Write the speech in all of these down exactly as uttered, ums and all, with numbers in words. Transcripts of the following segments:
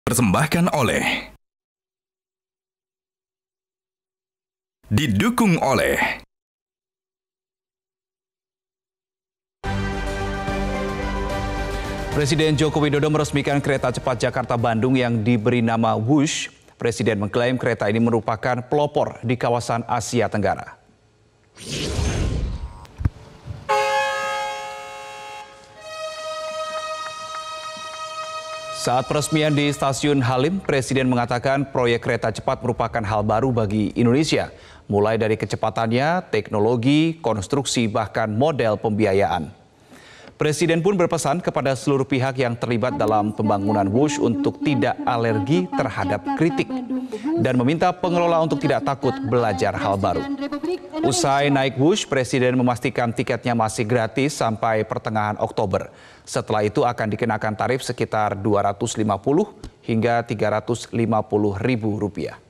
Persembahkan oleh, didukung oleh Presiden Joko Widodo meresmikan kereta cepat Jakarta-Bandung yang diberi nama Wush. Presiden mengklaim kereta ini merupakan pelopor di kawasan Asia Tenggara. Saat peresmian di Stasiun Halim, Presiden mengatakan proyek kereta cepat merupakan hal baru bagi Indonesia, mulai dari kecepatannya, teknologi, konstruksi, bahkan model pembiayaan. Presiden pun berpesan kepada seluruh pihak yang terlibat dalam pembangunan Wush untuk tidak alergi terhadap kritik dan meminta pengelola untuk tidak takut belajar hal baru. Usai naik Wush, Presiden memastikan tiketnya masih gratis sampai pertengahan Oktober. Setelah itu akan dikenakan tarif sekitar dua ratus lima puluh hingga tiga ratus lima puluh ribu rupiah.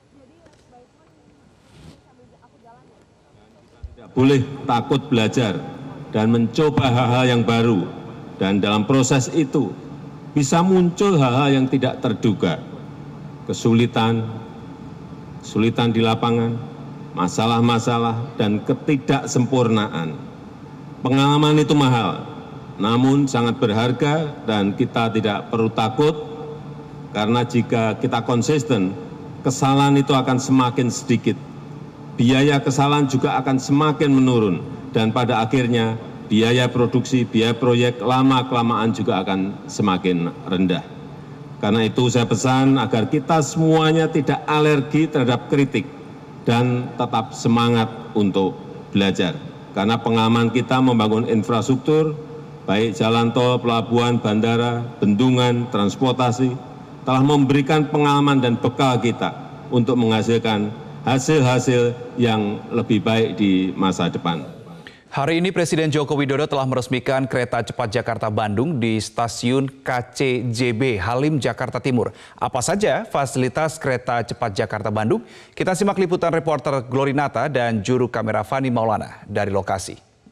Tidak boleh takut belajar dan mencoba hal-hal yang baru, dan dalam proses itu bisa muncul hal-hal yang tidak terduga, kesulitan, kesulitan di lapangan, masalah-masalah, dan ketidaksempurnaan. Pengalaman itu mahal, namun sangat berharga, dan kita tidak perlu takut, karena jika kita konsisten, kesalahan itu akan semakin sedikit, biaya kesalahan juga akan semakin menurun, dan pada akhirnya biaya produksi, biaya proyek lama-kelamaan juga akan semakin rendah. Karena itu saya pesan agar kita semuanya tidak alergi terhadap kritik dan tetap semangat untuk belajar. Karena pengalaman kita membangun infrastruktur, baik jalan tol, pelabuhan, bandara, bendungan, transportasi, telah memberikan pengalaman dan bekal kita untuk menghasilkan hasil-hasil yang lebih baik di masa depan. Hari ini Presiden Joko Widodo telah meresmikan kereta cepat Jakarta-Bandung di stasiun K C J B Halim, Jakarta Timur. Apa saja fasilitas kereta cepat Jakarta-Bandung? Kita simak liputan reporter Glorinata dan juru kamera Fani Maulana dari lokasi.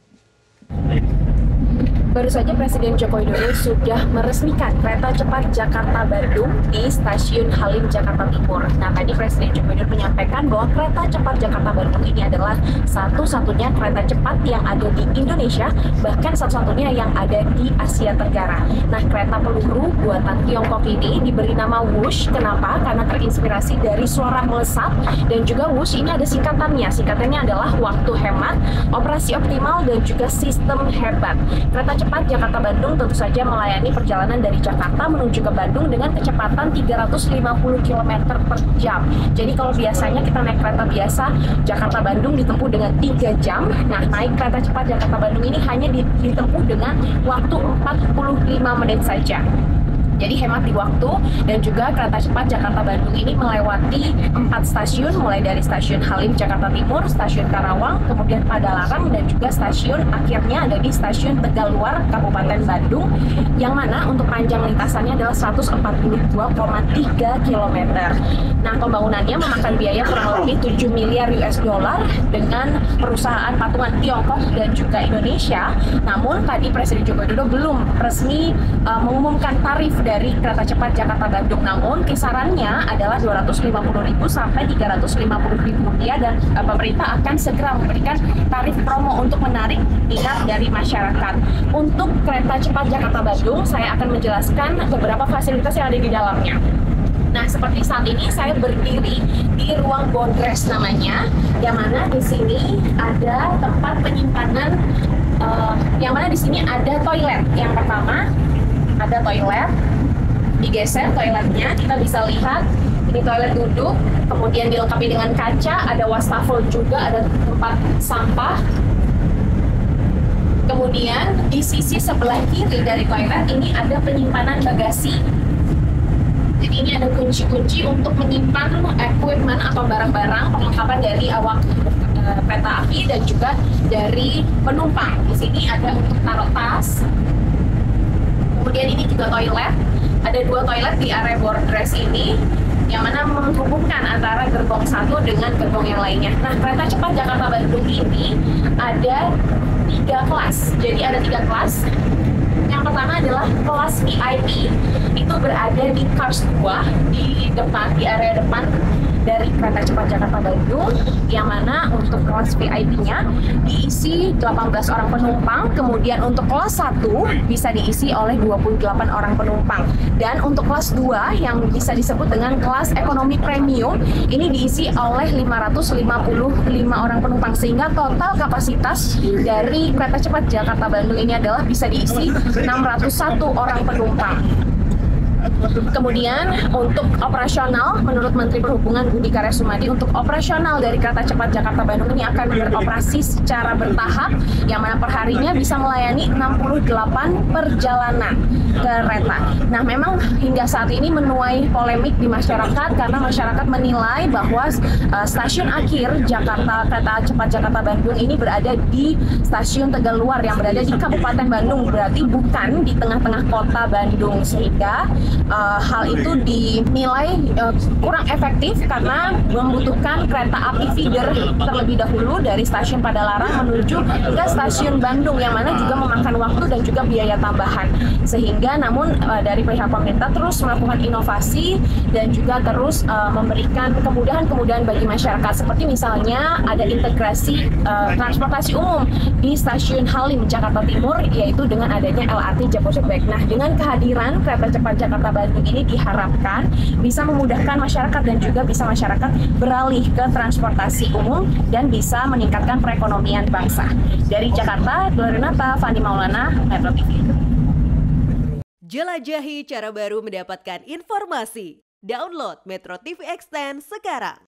Baru saja Presiden Joko Widodo sudah meresmikan kereta cepat Jakarta-Bandung di Stasiun Halim, Jakarta Timur. Nah, tadi Presiden Joko Widodo menyampaikan bahwa kereta cepat Jakarta-Bandung ini adalah satu-satunya kereta cepat yang ada di Indonesia, bahkan satu-satunya yang ada di Asia Tenggara. Nah, kereta peluru buatan Tiongkok ini diberi nama Wush. Kenapa? Karena terinspirasi dari suara melesat, dan juga Wush ini ada singkatannya. Singkatannya adalah waktu hemat, operasi optimal, dan juga sistem hebat. Kereta cepat cepat Jakarta-Bandung tentu saja melayani perjalanan dari Jakarta menuju ke Bandung dengan kecepatan tiga ratus lima puluh kilometer per jam. Jadi kalau biasanya kita naik kereta biasa Jakarta-Bandung ditempuh dengan tiga jam, nah naik kereta cepat Jakarta-Bandung ini hanya ditempuh dengan waktu empat puluh lima menit saja. Jadi hemat di waktu, dan juga kereta cepat Jakarta-Bandung ini melewati empat stasiun, mulai dari Stasiun Halim, Jakarta Timur, Stasiun Karawang, kemudian Padalarang, dan juga stasiun akhirnya ada di Stasiun Tegaluar, Kabupaten Bandung, yang mana untuk panjang lintasannya adalah seratus empat puluh dua koma tiga kilometer. Nah, pembangunannya memakan biaya kurang lebih tujuh miliar U S dollar dengan perusahaan patungan Tiongkok dan juga Indonesia. Namun tadi Presiden Joko Widodo belum resmi uh, mengumumkan tarif dari kereta cepat Jakarta-Bandung, namun kisarannya adalah dua ratus lima puluh ribu sampai tiga ratus lima puluh ribu rupiah, dan uh, pemerintah akan segera memberikan tarif promo untuk menarik minat dari masyarakat. Untuk kereta cepat Jakarta-Bandung, saya akan menjelaskan beberapa fasilitas yang ada di dalamnya. Nah, seperti saat ini saya berdiri di ruang bondres namanya, yang mana di sini ada tempat penyimpanan, uh, yang mana di sini ada toilet. Yang pertama ada toilet, digeser toiletnya, kita bisa lihat ini toilet duduk, kemudian dilengkapi dengan kaca, ada wastafel juga, ada tempat sampah. Kemudian di sisi sebelah kiri dari toilet ini ada penyimpanan bagasi. Jadi ini ada kunci-kunci untuk menyimpan equipment atau barang-barang perlengkapan dari awak e, kereta api dan juga dari penumpang. Di sini ada untuk taruh tas. Kemudian ini juga toilet, ada dua toilet di area bordres ini, yang mana menghubungkan antara gerbong satu dengan gerbong yang lainnya. Nah, kereta cepat Jakarta-Bandung ini ada tiga kelas, jadi ada tiga kelas. Yang pertama adalah kelas V I P, itu berada di Cars dua, di depan, di area depan dari kereta cepat Jakarta Bandung, yang mana untuk kelas V I P-nya diisi delapan belas orang penumpang, kemudian untuk kelas satu bisa diisi oleh dua puluh delapan orang penumpang, dan untuk kelas dua yang bisa disebut dengan kelas ekonomi premium ini diisi oleh lima ratus lima puluh lima orang penumpang, sehingga total kapasitas dari kereta cepat Jakarta Bandung ini adalah bisa diisi enam ratus satu orang penumpang. Kemudian untuk operasional, menurut Menteri Perhubungan Budi Karya Sumadi, untuk operasional dari kereta cepat Jakarta Bandung ini akan beroperasi secara bertahap, yang mana perharinya bisa melayani enam puluh delapan perjalanan kereta. Nah, memang hingga saat ini menuai polemik di masyarakat karena masyarakat menilai bahwa uh, stasiun akhir Jakarta kereta cepat Jakarta Bandung ini berada di stasiun Tegaluar yang berada di Kabupaten Bandung, berarti bukan di tengah-tengah kota Bandung, sehingga Uh, hal itu dinilai uh, kurang efektif karena membutuhkan kereta api feeder terlebih dahulu dari stasiun Padalarang menuju ke stasiun Bandung, yang mana juga memakan waktu dan juga biaya tambahan. Sehingga namun uh, dari pihak pemerintah terus melakukan inovasi dan juga terus uh, memberikan kemudahan-kemudahan bagi masyarakat, seperti misalnya ada integrasi uh, transportasi umum di stasiun Halim Jakarta Timur, yaitu dengan adanya L R T Jabodebek. Nah, dengan kehadiran kereta cepat Jakarta Bandung ini diharapkan bisa memudahkan masyarakat dan juga bisa masyarakat beralih ke transportasi umum dan bisa meningkatkan perekonomian bangsa. Dari Jakarta, Glorinata, Fani Maulana, Metro T V. Jelajahi cara baru mendapatkan informasi. Download Metro T V Extend sekarang.